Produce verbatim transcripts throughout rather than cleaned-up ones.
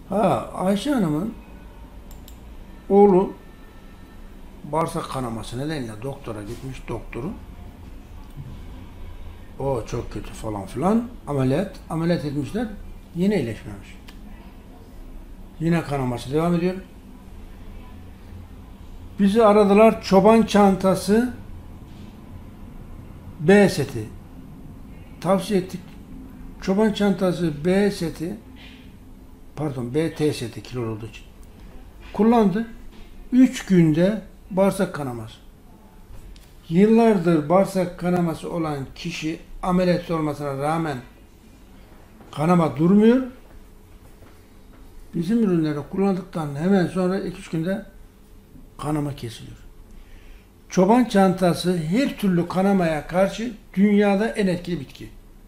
Ha, Ayşe Hanım'ın oğlu bağırsak kanaması nedeniyle doktora gitmiş, doktoru. O çok kötü falan filan. Ameliyat, ameliyat etmişler. Yine iyileşmemiş. Yine kanaması devam ediyor. Bizi aradılar, çoban çantası B seti. Tavsiye ettik. Çoban çantası B seti, pardon B T seti kilo olduğu için. Kullandı. Üç günde bağırsak kanaması. Yıllardır bağırsak kanaması olan kişi ameliyat olmasına rağmen kanama durmuyor. Bizim ürünleri kullandıktan hemen sonra iki üç günde kanama kesiliyor. Çoban çantası her türlü kanamaya karşı dünyada en etkili bitki.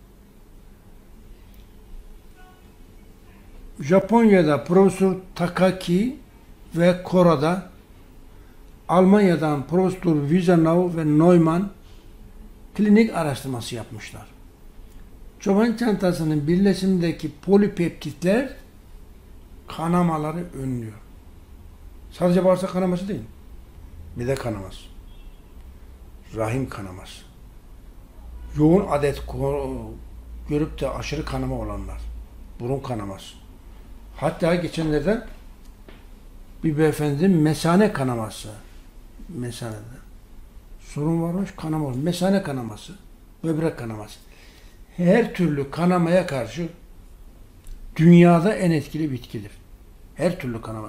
Japonya'da Profesör Takaki ve Kora'da, Almanya'dan Profesör Wiesenau ve Neumann klinik araştırması yapmışlar. Çoban çantasının birleşimindeki polipeptitler kanamaları önlüyor. Sadece bağırsak kanaması değil. Mide kanaması, rahim kanaması, yoğun adet görüp de aşırı kanama olanlar, burun kanaması. Hatta geçenlerden bir beyefendinin mesane kanaması, mesanede sorun varmış, kanama olmuş. Mesane kanaması, böbrek kanaması. Her türlü kanamaya karşı dünyada en etkili bitkidir. Her türlü kanama.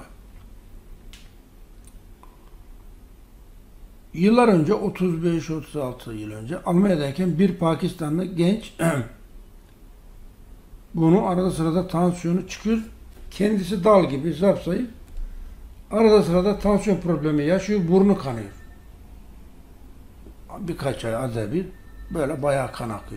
Yıllar önce, otuz beş otuz altı yıl önce Almanya'dayken bir Pakistanlı genç bunu arada sırada tansiyonu çıkıyor. Kendisi dal gibi zapsayıp arada sırada tansiyon problemi yaşıyor, burnu kanıyor. Birkaç ay arada bir böyle bayağı kan akıyor.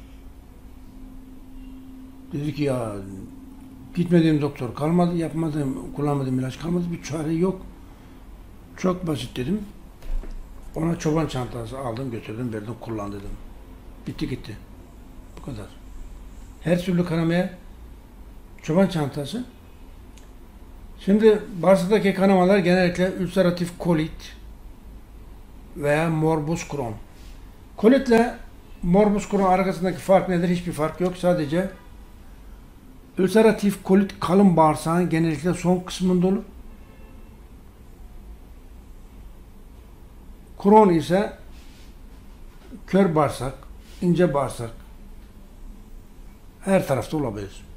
Dedi ki ya gitmediğim doktor kalmadı, yapmadığım, kullanmadığım ilaç kalmadı, bir çare yok. Çok basit dedim. Ona çoban çantası aldım, götürdüm, verdim, kullan dedim. Bitti gitti. Bu kadar. Her türlü kanamaya çoban çantası. Şimdi bağırsaktaki kanamalar genellikle ülseratif kolit veya morbus Crohn. Kolitle morbus Crohn arasındaki fark nedir? Hiçbir fark yok. Sadece ülseratif kolit kalın bağırsağın genellikle son kısmında olur. Crohn ise kör bağırsak, ince bağırsak, her tarafta olabilir.